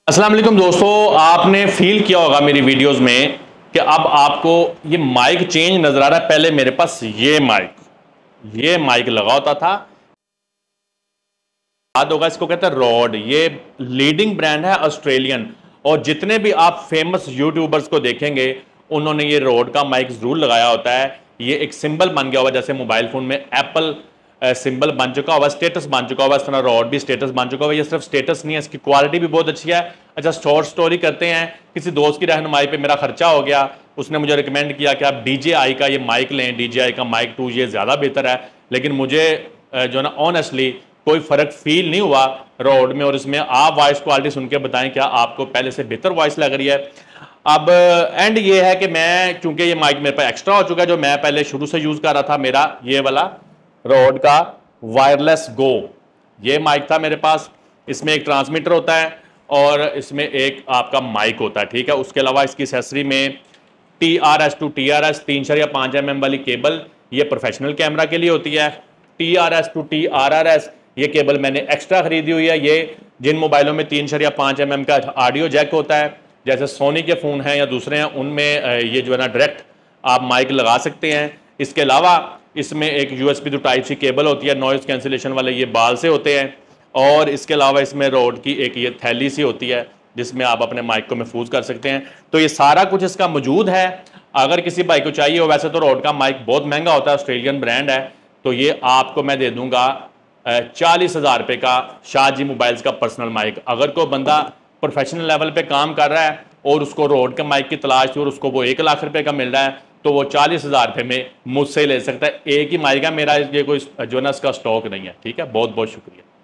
अस्सलाम वालेकुम दोस्तों, आपने फील किया होगा मेरी वीडियोस में कि अब आपको ये माइक चेंज नजर आ रहा है। पहले मेरे पास ये माइक लगा होता था, याद होगा, इसको कहते हैं रॉड। ये लीडिंग ब्रांड है ऑस्ट्रेलियन, और जितने भी आप फेमस यूट्यूबर्स को देखेंगे उन्होंने ये रॉड का माइक जरूर लगाया होता है। ये एक सिंबल बन गया हुआ, जैसे मोबाइल फोन में एप्पल सिंबल बन चुका हुआ, स्टेटस बन चुका हुआ, इस तरह रॉड भी स्टेटस बन चुका हुआ। ये सिर्फ स्टेटस नहीं है, इसकी क्वालिटी भी बहुत अच्छी है। अच्छा, शॉर्ट स्टोरी करते हैं। किसी दोस्त की रहनुमाई पे मेरा खर्चा हो गया, उसने मुझे रिकमेंड किया कि आप DJI का ये माइक लें, DJI का माइक 2, ये ज़्यादा बेहतर है। लेकिन मुझे जो ना ऑनेस्टली कोई फ़र्क फील नहीं हुआ रॉड में और इसमें। आप वॉइस क्वालिटी सुन के बताएं क्या आपको पहले से बेहतर वॉइस लग रही है। अब एंड ये है कि मैं, चूंकि ये माइक मेरे पास एक्स्ट्रा हो चुका है, जो मैं पहले शुरू से यूज़ कर रहा था, मेरा ये वाला रॉड का वायरलेस गो ये माइक था मेरे पास। इसमें एक ट्रांसमीटर होता है और इसमें एक आपका माइक होता है, ठीक है। उसके अलावा इसकी एक्सेसरी में TRS to TRS 3.5 mm वाली केबल, ये प्रोफेशनल कैमरा के लिए होती है। TRS to TRRS ये केबल मैंने एक्स्ट्रा खरीदी हुई है। ये जिन मोबाइलों में 3.5 mm का ऑडियो जैक होता है, जैसे सोनी के फ़ोन हैं या दूसरे हैं, उनमें ये जो है ना डायरेक्ट आप माइक लगा सकते हैं। इसके अलावा इसमें एक USB to Type-C केबल होती है, नॉइज़ कैंसिलेशन वाले ये बाल से होते हैं। और इसके अलावा इसमें रॉड की एक ये थैली सी होती है जिसमें आप अपने माइक को महफूज कर सकते हैं। तो ये सारा कुछ इसका मौजूद है। अगर किसी भाई को चाहिए हो, वैसे तो रॉड का माइक बहुत महंगा होता है, ऑस्ट्रेलियन ब्रांड है, तो ये आपको मैं दे दूंगा 40,000 रुपये का शाहजी मोबाइल्स का पर्सनल माइक। अगर कोई बंदा प्रोफेशनल लेवल पे काम कर रहा है और उसको रॉड के माइक की तलाश थी और उसको वो 1 लाख रुपए का मिल रहा है, तो वो 40,000 रुपये में मुझसे ले सकता है। एक ही माइक है मेरा, ये कोई जो ना इसका स्टॉक नहीं है, ठीक है। बहुत बहुत शुक्रिया।